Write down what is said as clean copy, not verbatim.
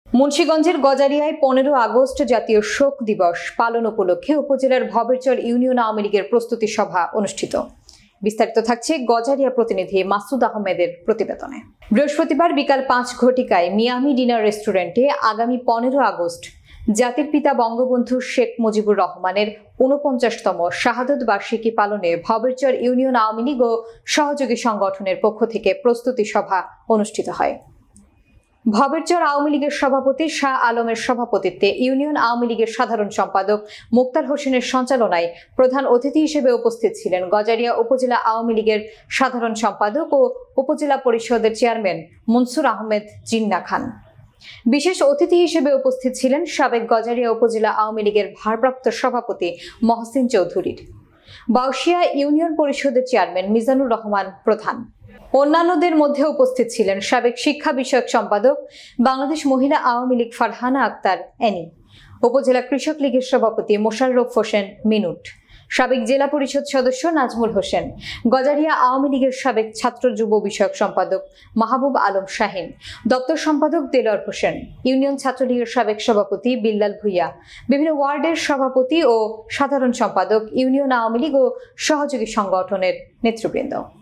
মুন্সিগঞ্জের গজারিয়ায় 15 আগস্ট জাতীয় শোক দিবস পালন উপলক্ষে উপজেলার ভবেরচর ইউনিয়ন আওয়ামী লীগের প্রস্তুতি সভা অনুষ্ঠিত। বিস্তারিত থাকছে গজারিয়া প্রতিনিধি মাসুদ আহমেদের প্রতিবেদনে। বৃহস্পতিবার বিকাল 5 ঘটিকায় মিয়ামি ডিনার রেস্টুরেন্টে আগামী 15 আগস্ট জাতির পিতা বঙ্গবন্ধু শেখ মুজিবুর রহমানের 49তম শাহাদত বার্ষিকী পালনে ভবেরচর ইউনিয়ন আওয়ামী লীগ ও সহযোগী সংগঠনের পক্ষ থেকে প্রস্তুতি সভা অনুষ্ঠিত হয়। ভবেরচর আওয়ামী লীগের সভাপতি শাহ আলমের সভাপতিত্বে ইউনিয়ন আওয়ামী লীগের সাধারণ সম্পাদক মোক্তার হোসেনের সঞ্চালনায় প্রধান অতিথি হিসেবে উপস্থিত ছিলেন গজারিয়া উপজেলা আওয়ামী লীগের সাধারণ সম্পাদক ও উপজেলা পরিষদের চেয়ারম্যান মনসুর আহমেদ জিন্না খান। বিশেষ অতিথি হিসেবে উপস্থিত ছিলেন সাবেক গজারিয়া উপজেলা আওয়ামী লীগের ভারপ্রাপ্ত সভাপতি মহসিন চৌধুরী, বাউশিয়া ইউনিয়ন পরিষদের চেয়ারম্যান মিজানুর রহমান প্রধান। অন্যান্যদের মধ্যে উপস্থিত ছিলেন সাবেক শিক্ষা বিষয়ক সম্পাদক বাংলাদেশ মহিলা আওয়ামী লীগ ফারহানা আক্তার এনি, উপজেলা কৃষক লীগের সভাপতি মোশাররফ হোসেন মিনুট, সাবেক জেলা পরিষদ সদস্য নাজমুল হোসেন, গজারিয়া আওয়ামী লীগের সাবেক ছাত্র যুব বিষয়ক সম্পাদক মাহবুব আলম শাহিন, দপ্তর সম্পাদক দেলোয়ার হোসেন, ইউনিয়ন ছাত্রলীগের সাবেক সভাপতি বিল্লাল ভুইয়া, বিভিন্ন ওয়ার্ডের সভাপতি ও সাধারণ সম্পাদক, ইউনিয়ন আওয়ামী লীগ ও সহযোগী সংগঠনের নেতৃবৃন্দ।